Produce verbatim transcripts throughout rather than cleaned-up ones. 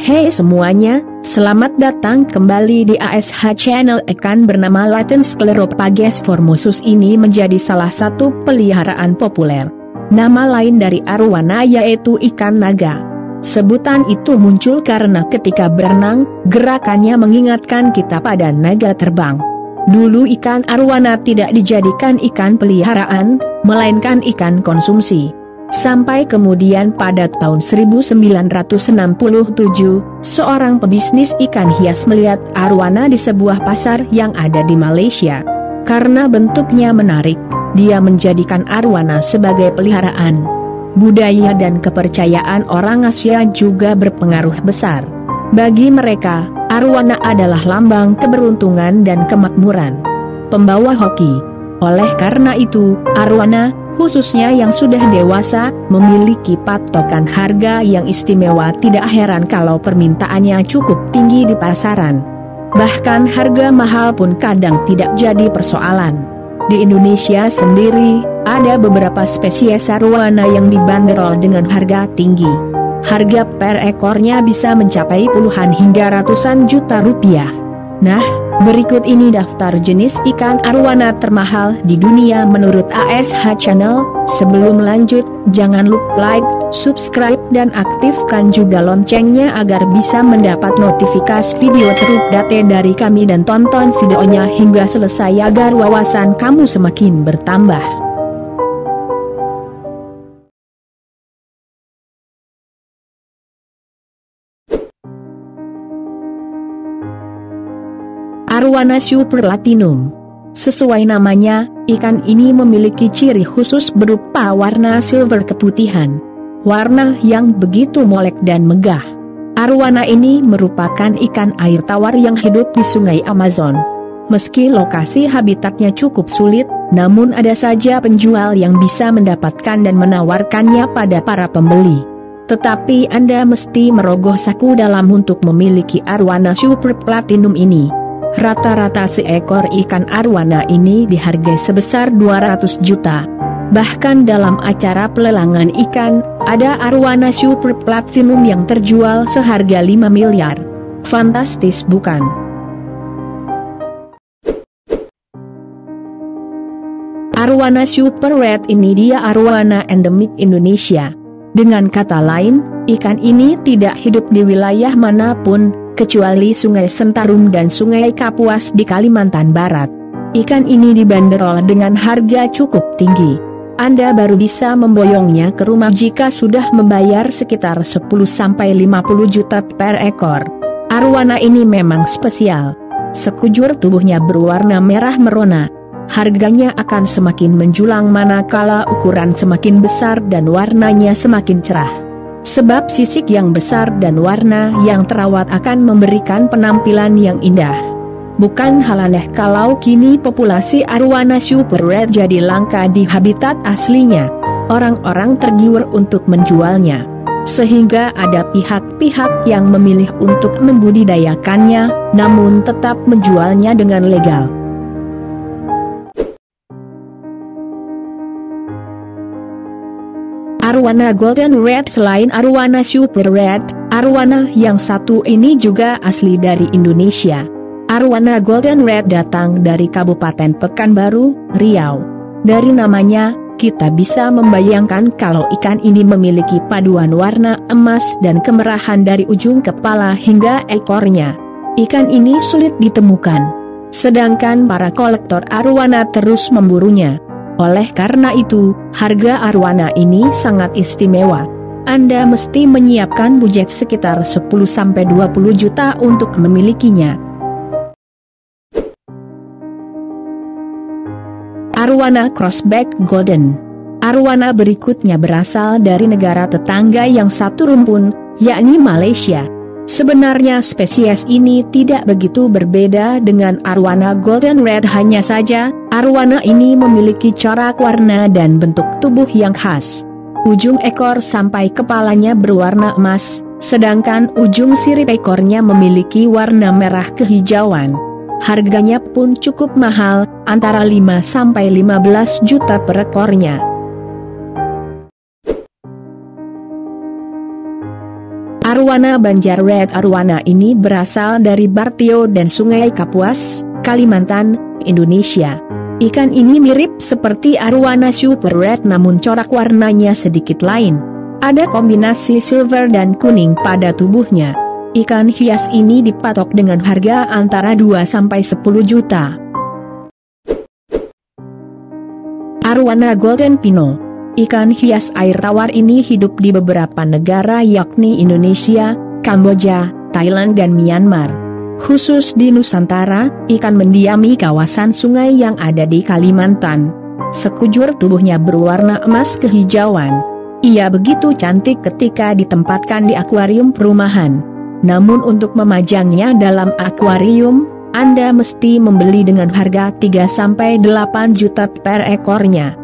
Hey semuanya, selamat datang kembali di A S H Channel. Ikan bernama Latin Sclerophagus formosus ini menjadi salah satu peliharaan populer. Nama lain dari arowana yaitu ikan naga. Sebutan itu muncul karena ketika berenang, gerakannya mengingatkan kita pada naga terbang. Dulu ikan arowana tidak dijadikan ikan peliharaan, melainkan ikan konsumsi. Sampai kemudian pada tahun seribu sembilan ratus enam puluh tujuh, seorang pebisnis ikan hias melihat arowana di sebuah pasar yang ada di Malaysia. Karena bentuknya menarik, dia menjadikan arowana sebagai peliharaan. Budaya dan kepercayaan orang Asia juga berpengaruh besar. Bagi mereka, arowana adalah lambang keberuntungan dan kemakmuran, pembawa hoki. Oleh karena itu, arowana, khususnya yang sudah dewasa, memiliki patokan harga yang istimewa. Tidak heran kalau permintaannya cukup tinggi di pasaran. Bahkan harga mahal pun kadang tidak jadi persoalan. Di Indonesia sendiri, ada beberapa spesies arowana yang dibanderol dengan harga tinggi. Harga per ekornya bisa mencapai puluhan hingga ratusan juta rupiah. Nah, berikut ini daftar jenis ikan arowana termahal di dunia menurut A S H Channel. Sebelum lanjut, jangan lupa like, subscribe dan aktifkan juga loncengnya agar bisa mendapat notifikasi video terupdate dari kami, dan tonton videonya hingga selesai agar wawasan kamu semakin bertambah. Arowana super latinum. Sesuai namanya, ikan ini memiliki ciri khusus berupa warna silver keputihan. Warna yang begitu molek dan megah. Arowana ini merupakan ikan air tawar yang hidup di sungai Amazon. Meski lokasi habitatnya cukup sulit, namun ada saja penjual yang bisa mendapatkan dan menawarkannya pada para pembeli. Tetapi Anda mesti merogoh saku dalam untuk memiliki arowana super platinum ini. Rata-rata seekor ikan arowana ini dihargai sebesar dua ratus juta. Bahkan dalam acara pelelangan ikan, ada arowana super platinum yang terjual seharga lima miliar. Fantastis bukan? Arowana super red ini dia arowana endemik Indonesia. Dengan kata lain, ikan ini tidak hidup di wilayah manapun, kecuali Sungai Sentarum dan Sungai Kapuas di Kalimantan Barat. Ikan ini dibanderol dengan harga cukup tinggi. Anda baru bisa memboyongnya ke rumah jika sudah membayar sekitar sepuluh sampai lima puluh juta per ekor. Arowana ini memang spesial. Sekujur tubuhnya berwarna merah merona. Harganya akan semakin menjulang manakala ukuran semakin besar dan warnanya semakin cerah. Sebab sisik yang besar dan warna yang terawat akan memberikan penampilan yang indah. Bukan hal aneh kalau kini populasi arowana super red jadi langka di habitat aslinya. Orang-orang tergiur untuk menjualnya. Sehingga ada pihak-pihak yang memilih untuk membudidayakannya, namun tetap menjualnya dengan legal. Arowana Golden Red. Selain arowana super red, arowana yang satu ini juga asli dari Indonesia. Arowana Golden Red datang dari Kabupaten Pekanbaru, Riau. Dari namanya, kita bisa membayangkan kalau ikan ini memiliki paduan warna emas dan kemerahan dari ujung kepala hingga ekornya. Ikan ini sulit ditemukan. Sedangkan para kolektor arowana terus memburunya. Oleh karena itu, harga arowana ini sangat istimewa. Anda mesti menyiapkan budget sekitar sepuluh sampai dua puluh juta untuk memilikinya. Arowana Crossback Golden. Arowana berikutnya berasal dari negara tetangga yang satu rumpun, yakni Malaysia. Sebenarnya spesies ini tidak begitu berbeda dengan arowana Golden Red, hanya saja arowana ini memiliki corak warna dan bentuk tubuh yang khas. Ujung ekor sampai kepalanya berwarna emas, sedangkan ujung sirip ekornya memiliki warna merah kehijauan. Harganya pun cukup mahal, antara lima sampai lima belas juta per ekornya. Arowana Banjar Red arowana ini berasal dari Bartio dan Sungai Kapuas, Kalimantan, Indonesia. Ikan ini mirip seperti arowana super red namun corak warnanya sedikit lain. Ada kombinasi silver dan kuning pada tubuhnya. Ikan hias ini dipatok dengan harga antara dua sampai sepuluh juta. Arowana Golden Pino. Ikan hias air tawar ini hidup di beberapa negara yakni Indonesia, Kamboja, Thailand dan Myanmar. Khusus di Nusantara, ikan mendiami kawasan sungai yang ada di Kalimantan. Sekujur tubuhnya berwarna emas kehijauan. Ia begitu cantik ketika ditempatkan di akuarium perumahan. Namun untuk memajangnya dalam akuarium, Anda mesti membeli dengan harga tiga sampai delapan juta per ekornya.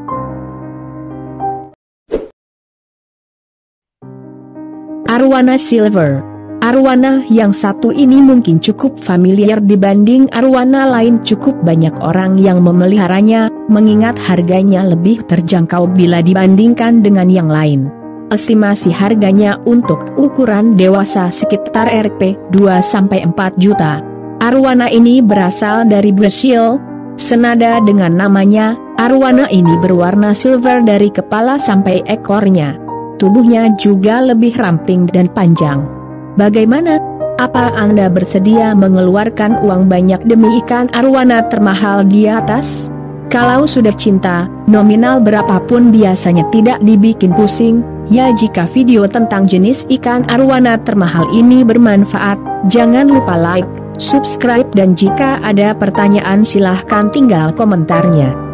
Arowana Silver. Arowana yang satu ini mungkin cukup familiar dibanding arowana lain. Cukup banyak orang yang memeliharanya, mengingat harganya lebih terjangkau bila dibandingkan dengan yang lain. Estimasi harganya untuk ukuran dewasa sekitar R P dua sampai empat juta. Arowana ini berasal dari Brasil. Senada dengan namanya, arowana ini berwarna silver dari kepala sampai ekornya. Tubuhnya juga lebih ramping dan panjang. Bagaimana? Apa Anda bersedia mengeluarkan uang banyak demi ikan arowana termahal di atas? Kalau sudah cinta, nominal berapapun biasanya tidak dibikin pusing. Ya, jika video tentang jenis ikan arowana termahal ini bermanfaat, jangan lupa like, subscribe dan jika ada pertanyaan silahkan tinggal komentarnya.